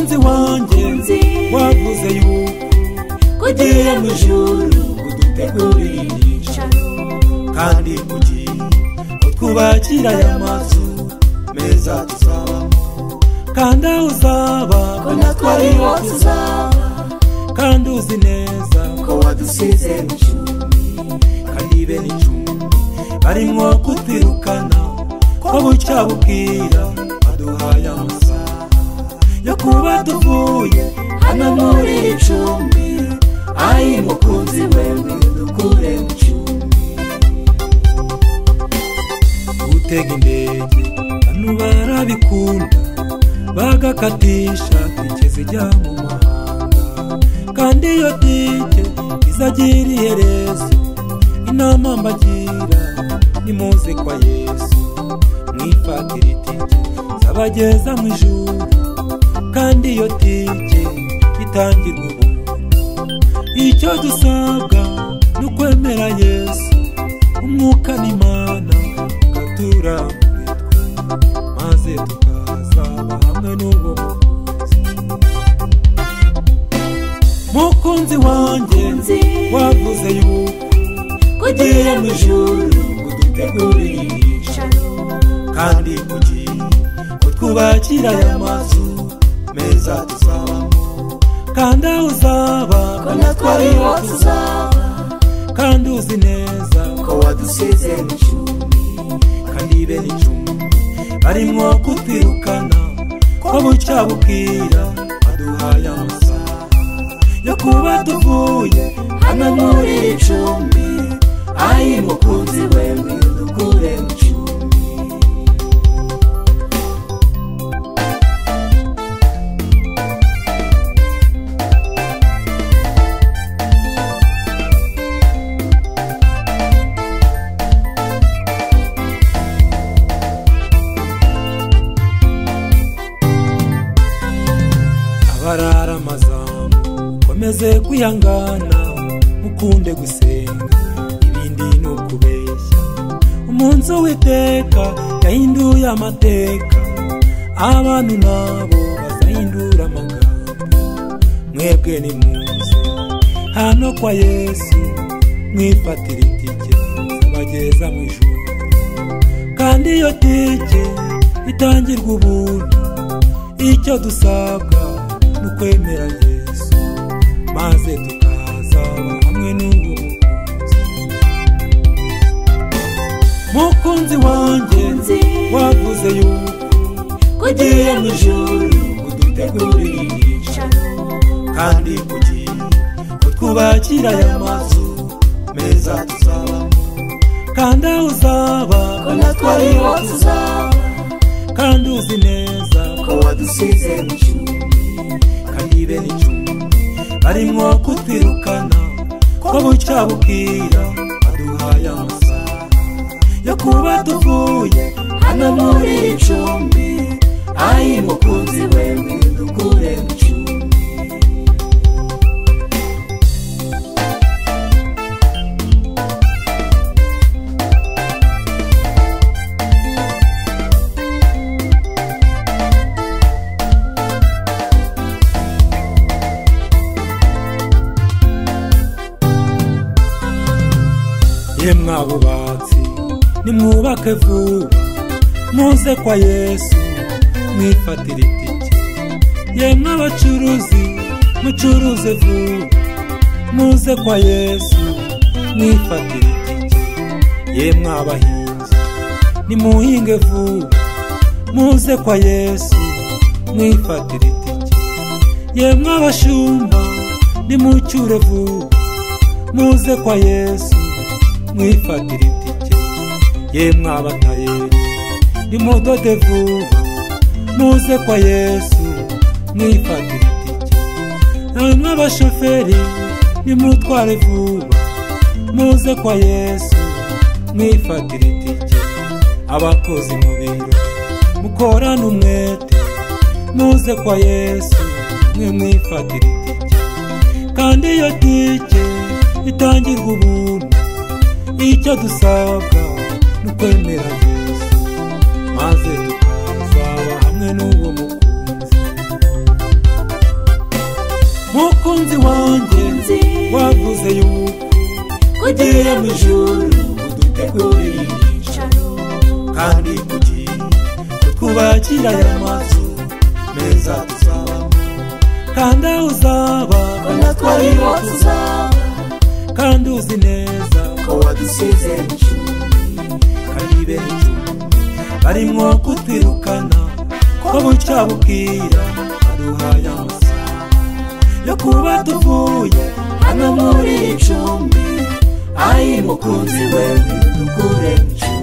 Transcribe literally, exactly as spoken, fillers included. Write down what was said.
mukunzi wanjye wavuze yuko kugiye mu ijuru udutegurira ibyicaro kandi kugiye utwubakira aya mazu meza tuzabamo kandi aho uzaba ko natwe ariho tuzaba kandi uzi neza ko wadusize mu icumbi kandi bene icumbi barimwo kutwirukana ko bucya bukira baduhaye amasaha yo kuba tuvuye hano muri iri cumbi ayi mukunzi wewe dukure mu cumbi gutega indege banu barabikunda bagakatisha tike zijya mu mahanga kandi iyo tike izagira iherezo inama mbagira nimuze kwa Yesu mwifatira itike zabageza mu ijuru kandi iyo tike itangirwa ubuntu icyo dusabwa ni ukwemera Yesu umwuka n'Imana ugatura muri twe maze tukazaba hamwe n'uwo mukunzi wanjye wavuze yuko kugiye mu ijuru udutegurira ibyicaro kandi kugiye utwubakira aya mazu meza tuzabamo kandi aho uzaba ko natwe ariho tuzaba kandi uzi neza ko wadusize mu icumbi kandi bene icumbi barimwo kutwirukana ko bucya bukira baduhaye amasaha yo kuba tuvuye hano muri iri cumbi ayi mukunzi wewe dukure mu cumbi abarara amazamu komeze kwihangana mukunde gusenga ibindi ni ukubeshya umunsi w'iteka yahinduye amateka abantu nabo bazahindura amagambo mwebwe ni muze hano kwa Yesu mwifatira itike zabageza mu ijuru kandi iyo tike itangirwa ubuntu icyo dusabwa ni ukwemera Yesu maze tukazaba hamwe n'uwo mukunzi wanjye wavuze yuko kugiye mu ijuru udutegurira ibyicaro kandi kugiye utwubakira aya mazu meza tuzabamo kandi aho uzaba ko natwe ariho tuzaba kandi uzi neza ko wadusize mu icumbi kandi bene icumbi barimwo kutwirukana ko bucya bukira baduhaye amasaha yo kuba tuvuye hano muri iri cumbi ayi mukunzi wewe dukure mu cumbi yemwe abubatsi nimwubake vuba muze kwa Yesu mwifatira itike yemwe abacuruzi mucuruze vuba muze kwa Yesu mwifatira itike yemwe abahinzi nimuhinge vuba muze kwa Yesu mwifatira itike yemwe abashumba nimucyure vuba muze kwa Yesu mwifatira itike yemwe abatayeri nimudode vuba muze kwa Yesu mwifatira itike yemwe abashoferi nimutware vuba muze kwa Yesu mwifatira itike abakozi mu biro mukorana umwete muze kwa Yesu mwe mwifatira itike kandi iyo tike itangirwa ubuntu icyo dusabwa ni ukwemera Yesu maze tukazaba hamwe n'uwo mukunzi mu ijuru udutegurire icyicaro kandi kugira twubakira aya mazu meza tuzabamo kandi aho uzaba ko natwe ariho tuzaba kandi uzi neza ko wadusize icumbi kandi benshi barimwo kutwirukana ko bucya bukira baduhaye amasaha yo kuba tuvuye hano muri icumbi ayi mukunzi we dukure mu icumbi